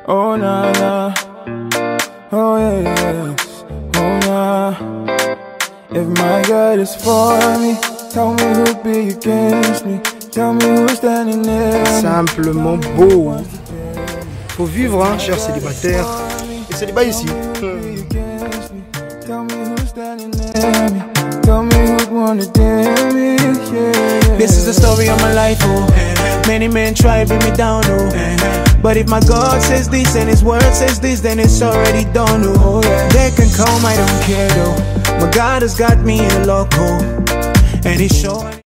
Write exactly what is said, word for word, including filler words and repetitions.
Oh na na, oh yeah yeah, oh na. If my God is for me, tell me who'll be against me. Tell me who's standing there. Simplement beau. Faut vivre, hein, chers célibataires. Et célibat ici. Tell me who's standing there. Tell me who'd wanna dare me. Yeah. This is the story of my life, oh. Many men try to bring me down, oh. But if my God says this and His word says this, then it's already done, oh. They can come, I don't care, though. My God has got me in a loco, and He's showing.